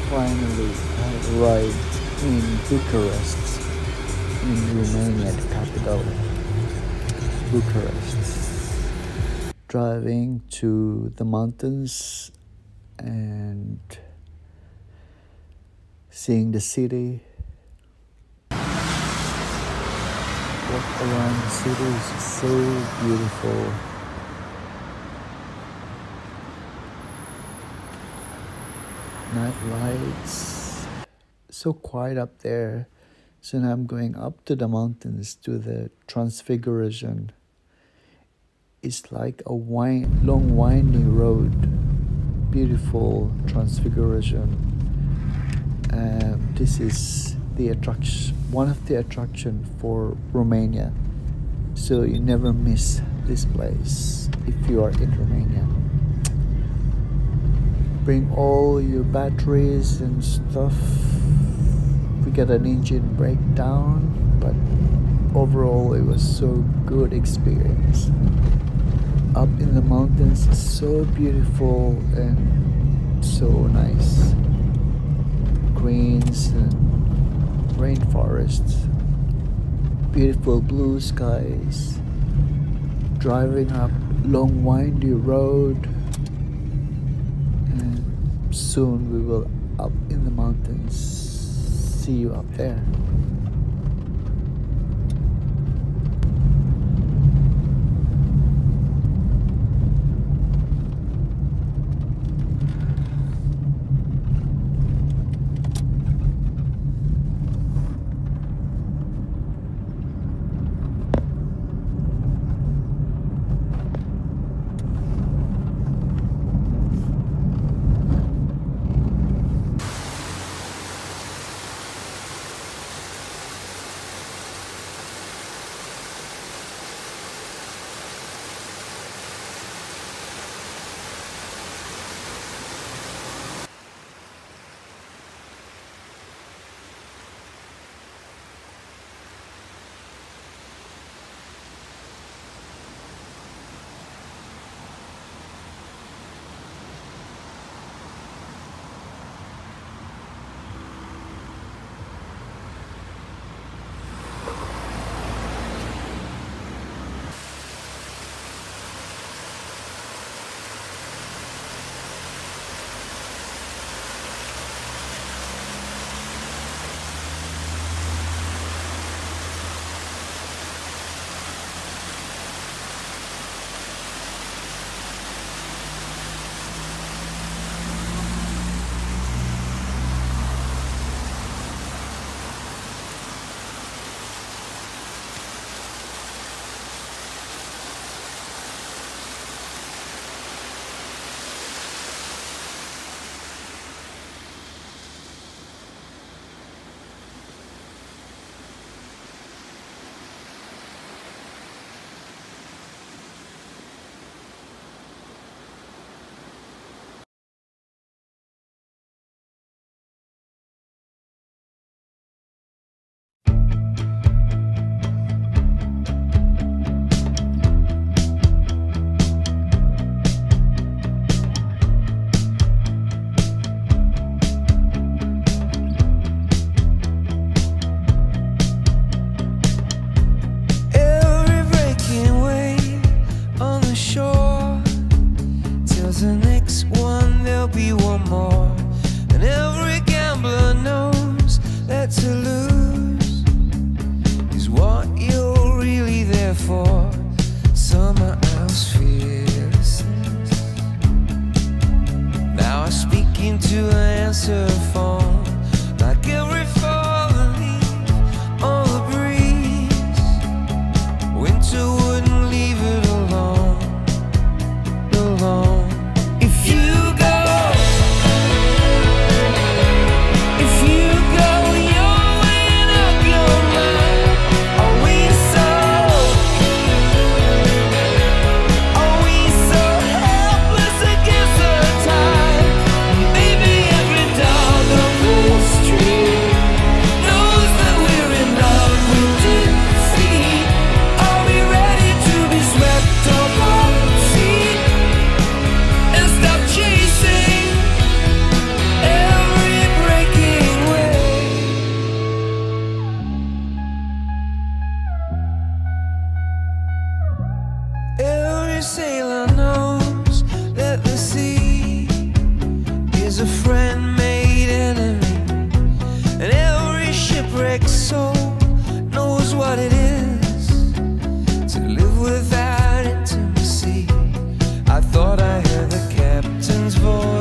Finally, I arrived in Bucharest, in Romania, the capital, Bucharest. Driving to the mountains and seeing the city. Walk around the city is so beautiful. Night lights, so quiet up there. So now I'm going up to the mountains to the Transfiguration. It's like a long winding road, beautiful Transfiguration. This is the attraction, one of the attraction for Romania. So you never miss this place if you are in Romania. Bring all your batteries and stuff. We got an engine breakdown, but overall it was so good experience. Up in the mountains is so beautiful and so nice. Greens and rainforests, beautiful blue skies. Driving up long windy road. Soon we will up in the mountains. See you up there. Baby, every dog a friend made enemy, and every shipwrecked soul knows what it is to live without intimacy. I thought I heard the captain's voice